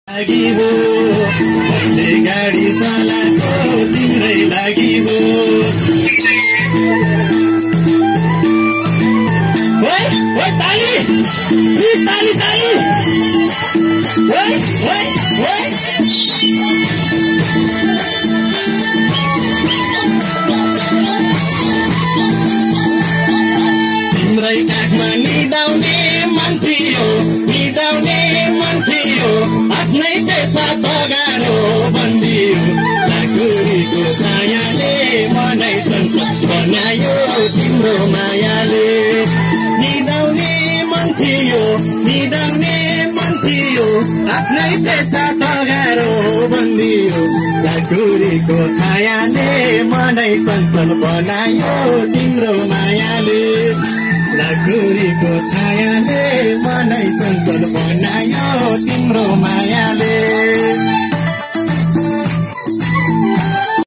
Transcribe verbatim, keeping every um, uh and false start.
लागि हो मैले गाडी चलाएको तिम्रै लागि हो ओइ ओइ ताली प्लिज ताली ताली ओइ ओइ ओइ तिम्रै काखमा निदाउने मन थियो निदाउने मन थियो आफ्नै पेसा तगारो बन्दियो लाकुरीको छायाले मनै संसार बनायो तिम्रो मायाले निदाउने मन थियो निदाउने मन थियो आफ्नै पेसा तगारो बन्दियो लाकुरीको छायाले मनै संसार बनायो तिम्रो मायाले लाकुरीको छायाले मनै संसार बनायो तिम्रो मायाले